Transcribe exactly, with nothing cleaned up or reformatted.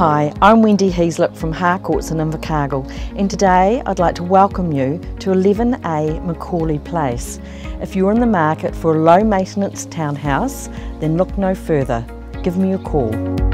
Hi, I'm Wendy Heaslip from Harcourts in Invercargill, and today I'd like to welcome you to eleven A McAuley Place. If you're in the market for a low maintenance townhouse, then look no further. Give me a call.